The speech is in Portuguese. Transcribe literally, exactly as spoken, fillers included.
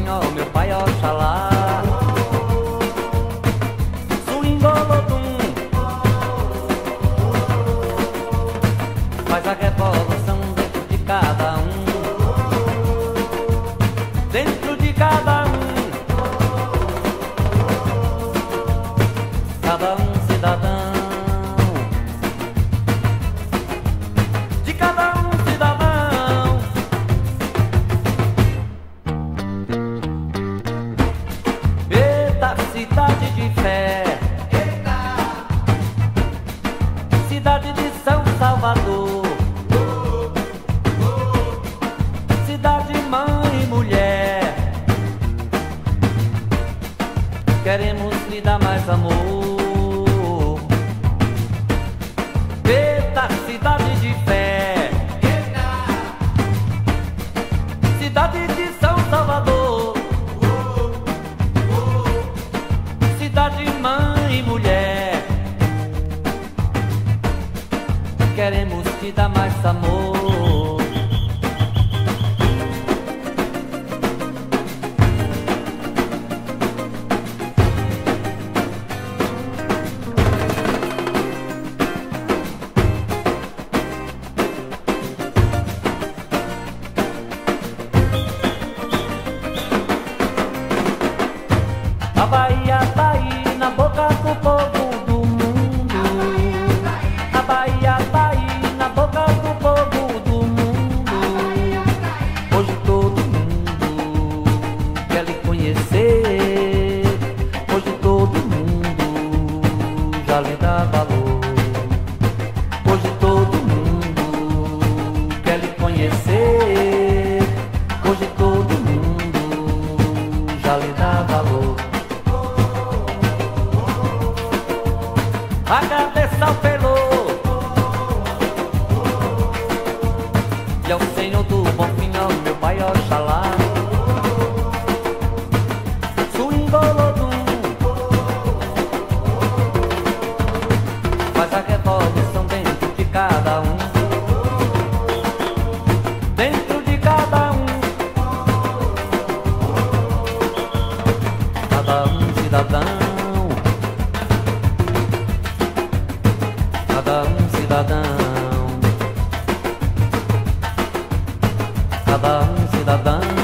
Senhor, meu Pai, Oxalá. Swingolodum faz a revolução dentro de cada um, dentro de cada um, cada um cidadão, de cada um cidadão. Eita, cidade de fé, cidade de São Salvador, cidade mãe e mulher, queremos lhe dar mais amor. Eita, cidade de fé, cidade de São Salvador, cidade mãe e mulher, queremos te dar mais amor. A Bahia tá aí na boca do povo do mundo. A Bahia tá aí na boca do povo do mundo. Hoje todo mundo quer lhe conhecer. Hoje todo mundo já lhe dá valor. Hoje todo mundo quer lhe conhecer. Hoje todo mundo já lhe dá valor. Agradeça ao Pelô e ao Senhor do Bom Fim, ao meu Pai Oxalá. Swingolodum faz a revolução dentro de cada um, dentro de cada um, cada um cidadão, cada um cidadão, cada um cidadão.